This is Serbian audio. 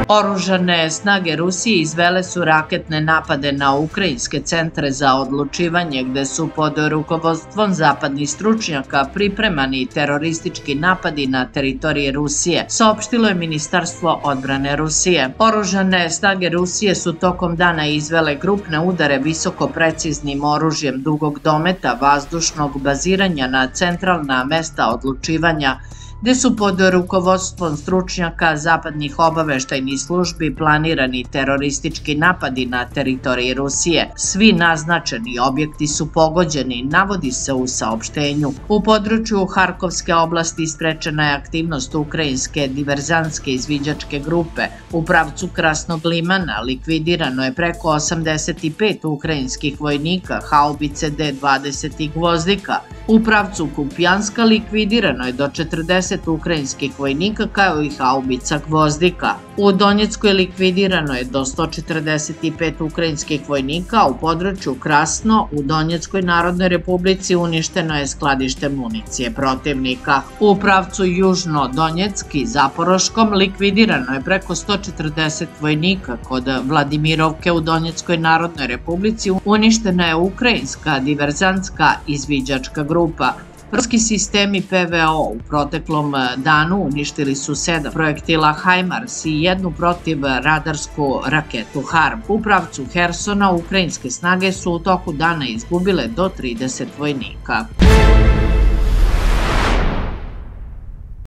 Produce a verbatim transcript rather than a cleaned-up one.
Oružane snage Rusije izvele su raketne napade na ukrajinske centre za odlučivanje, gde su pod rukovodstvom zapadnih stručnjaka pripremani teroristički napadi na teritoriji Rusije, saopštilo je Ministarstvo odbrane Rusije. Oružane snage Rusije su tokom dana izvele grupne udare visoko preciznim oružjem dugog dometa vazdušnog baziranja na centralna mesta odlučivanja, gde su pod rukovodstvom stručnjaka zapadnih obaveštajnih službi planirani teroristički napadi na teritoriji Rusije. Svi naznačeni objekti su pogođeni, navodi se u saopštenju. U području Harkovske oblasti sprečena je aktivnost ukrajinske diverzantske izviđačke grupe. U pravcu Krasnog limana likvidirano je preko osamdeset pet ukrajinskih vojnika haubice D dvadeset i Gvozdika. U pravcu Kupjanska likvidirano je do četrdeset ukrajinskih vojnika kao i haubica Gvozdika. U Donjeckoj likvidirano je do sto četrdeset pet ukrajinskih vojnika, a u području Krasno u Donjeckoj Narodnoj Republici uništeno je skladište municije protivnika. U pravcu Južno-Donjecki Zaporoškom likvidirano je preko sto četrdeset vojnika. Kod Vladimirovke u Donjeckoj Narodnoj Republici uništena je ukrajinska diverzantska izviđačka grupa. Ruski sistemi P V O u proteklom danu uništili su sedam projektila HIMARS i jednu protivradarsku raketu HARM. U pravcu Hersona ukrajinske snage su u toku dana izgubile do trideset vojnika.